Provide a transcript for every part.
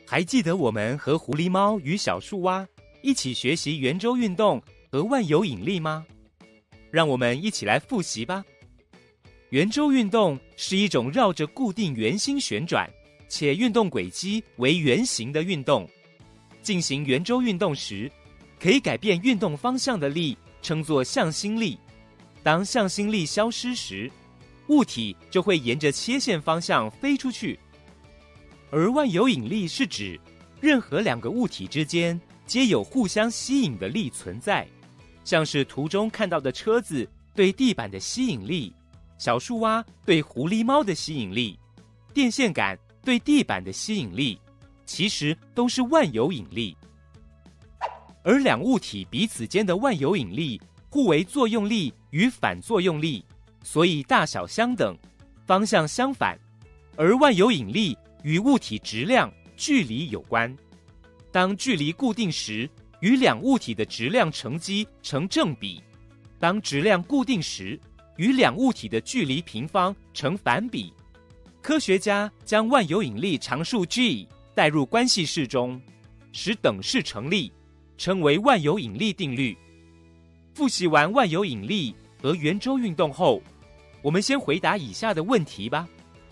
还记得我们和狐狸猫与小树蛙一起学习圆周运动和万有引力吗？让我们一起来复习吧。圆周运动是一种绕着固定圆心旋转，且运动轨迹为圆形的运动。进行圆周运动时，可以改变运动方向的力称作向心力。当向心力消失时，物体就会沿着切线方向飞出去。而万有引力是指任何两个物体之间皆有互相吸引的力存在，像是图中看到的车子对地板的吸引力，小树蛙对狐狸猫的吸引力，电线杆对地板的吸引力，其实都是万有引力。而两物体彼此间的万有引力互为作用力与反作用力，所以大小相等，方向相反。而万有引力与物体质量、距离有关。当距离固定时，与两物体的质量乘积成正比；当质量固定时，与两物体的距离平方成反比。科学家将万有引力常数 G 带入关系式中，使等式成立，称为万有引力定律。复习完万有引力和圆周运动后，我们先回答以下的问题吧。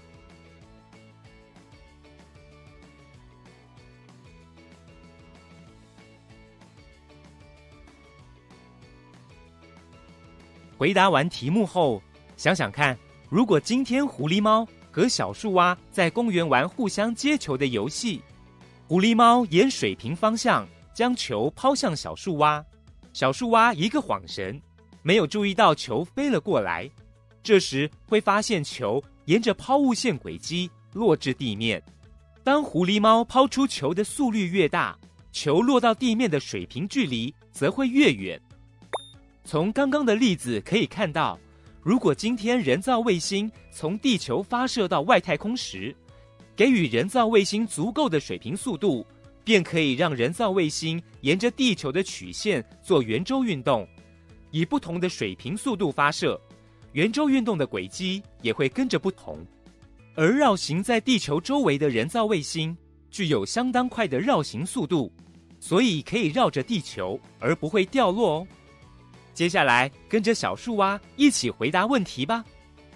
回答完题目后，想想看，如果今天狐狸猫和小树蛙在公园玩互相接球的游戏，狐狸猫沿水平方向将球抛向小树蛙，小树蛙一个晃神，没有注意到球飞了过来，这时会发现球沿着抛物线轨迹落至地面。当狐狸猫抛出球的速率越大，球落到地面的水平距离则会越远。从刚刚的例子可以看到，如果今天人造卫星从地球发射到外太空时，给予人造卫星足够的水平速度，便可以让人造卫星沿着地球的曲线做圆周运动。以不同的水平速度发射，圆周运动的轨迹也会跟着不同。而绕行在地球周围的人造卫星具有相当快的绕行速度，所以可以绕着地球而不会掉落哦。接下来跟着小树蛙一起回答问题吧。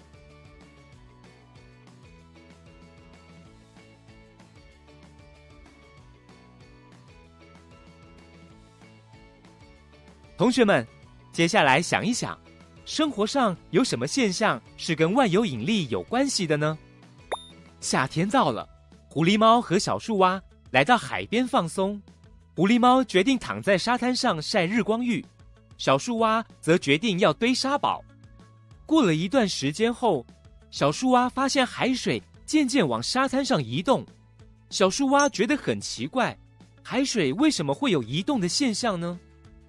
同学们，接下来想一想，生活上有什么现象是跟万有引力有关系的呢？夏天到了，狐狸猫和小树蛙来到海边放松。狐狸猫决定躺在沙滩上晒日光浴，小树蛙则决定要堆沙堡。过了一段时间后，小树蛙发现海水渐渐往沙滩上移动。小树蛙觉得很奇怪，海水为什么会有移动的现象呢？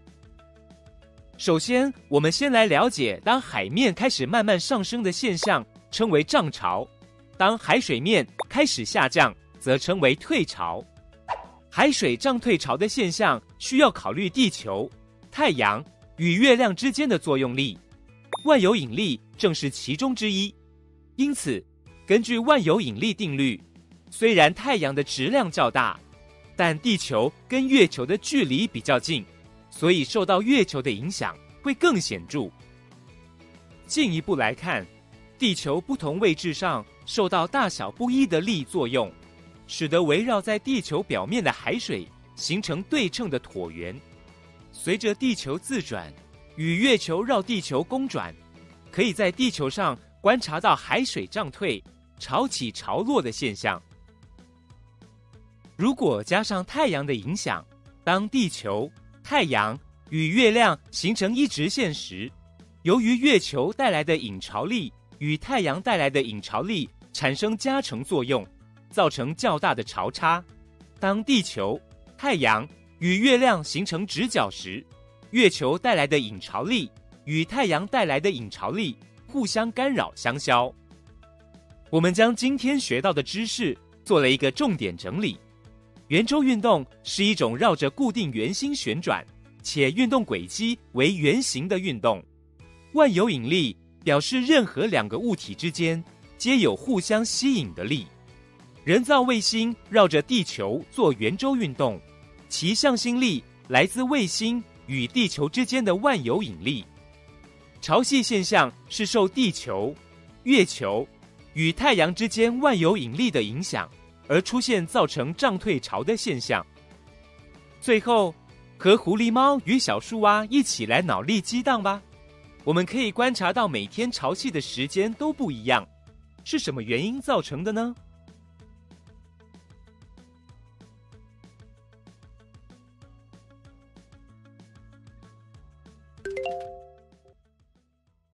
首先，我们先来了解当海面开始慢慢上升的现象，称为涨潮；当海水面开始下降，则称为退潮。海水涨退潮的现象需要考虑地球、太阳与月亮之间的作用力，万有引力正是其中之一。因此，根据万有引力定律，虽然太阳的质量较大，但地球跟月球的距离比较近，所以受到月球的影响会更显著。进一步来看，地球不同位置上受到大小不一的力作用，使得围绕在地球表面的海水形成对称的椭圆。随着地球自转与月球绕地球公转，可以在地球上观察到海水涨退、潮起潮落的现象。如果加上太阳的影响，当地球、太阳与月亮形成一直线时，由于月球带来的引潮力与太阳带来的引潮力产生加成作用，造成较大的潮差。当地球、太阳与月亮形成直角时，月球带来的引潮力与太阳带来的引潮力互相干扰相消。我们将今天学到的知识做了一个重点整理。圆周运动是一种绕着固定圆心旋转，且运动轨迹为圆形的运动。万有引力表示任何两个物体之间皆有互相吸引的力。 人造卫星绕着地球做圆周运动，其向心力来自卫星与地球之间的万有引力。潮汐现象是受地球、月球与太阳之间万有引力的影响而出现，造成涨退潮的现象。最后，和狐狸猫与小树蛙一起来脑力激荡吧。我们可以观察到每天潮汐的时间都不一样，是什么原因造成的呢？